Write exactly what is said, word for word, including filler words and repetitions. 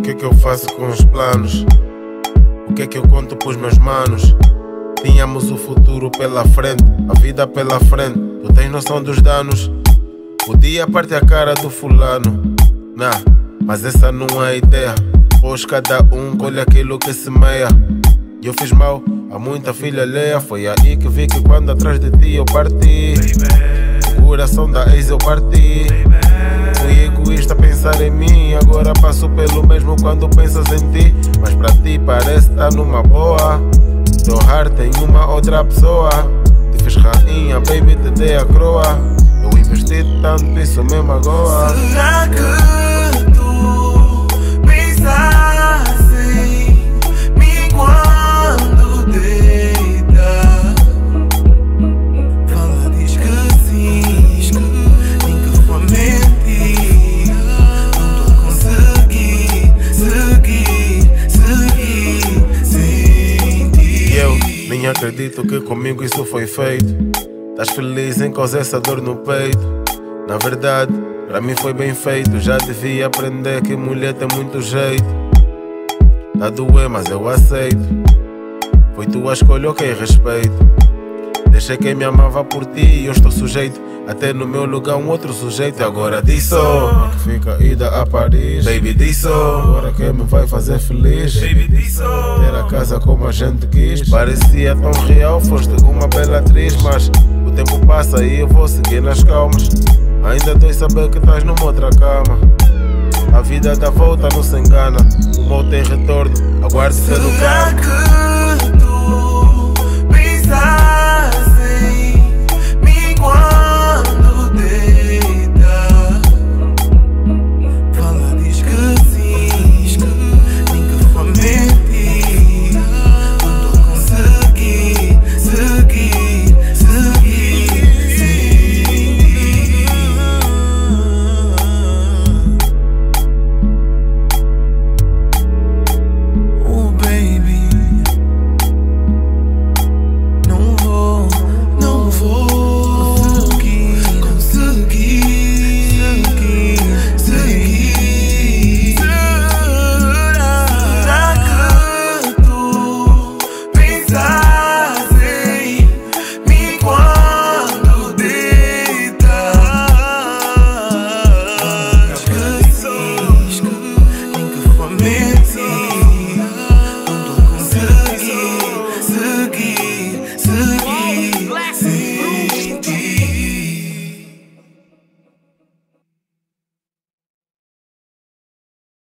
que é que eu faço com os planos? O que é que eu conto pros meus manos? Tínhamos o futuro pela frente, a vida pela frente. Tu tens noção dos danos? Podia partir a cara do fulano, nah, mas essa não é a ideia. Pois cada um colhe aquilo que semeia. Eu fiz mal a muita filha alheia. Foi aí que vi que quando atrás de ti eu parti, o coração da ex eu parti. Fui egoísta a pensar em mim, agora passo pelo mesmo quando pensas em ti. Mas pra ti parece estar numa boa. Teu heart tem uma outra pessoa. Te fiz rainha, baby, te dei a croa. Eu investi tanto, isso me magoa. Será que tu pensaste em mim quando deita? Fala, diz que sim, nem que foi mentira. Não tô conseguir seguir, seguir sem ti. E eu nem acredito que comigo isso foi feito. Estás feliz em causar essa dor no peito? Na verdade, pra mim foi bem feito. Já devia aprender que mulher tem muito jeito. Tá doer, mas eu aceito. Foi tua escolha, ok, respeito. Deixei quem me amava por ti e eu estou sujeito. Até no meu lugar um outro sujeito. E agora disso que fica ida a Paris. Baby, disso agora quem me vai fazer feliz. Baby, disso ter a casa como a gente quis. Parecia tão real, foste uma bela atriz. Mas o tempo passa e eu vou seguir nas calmas. Ainda dói saber que estás numa outra cama. A vida dá volta, não se engana. O mal tem retorno, aguarde pelo Será que tu pensaste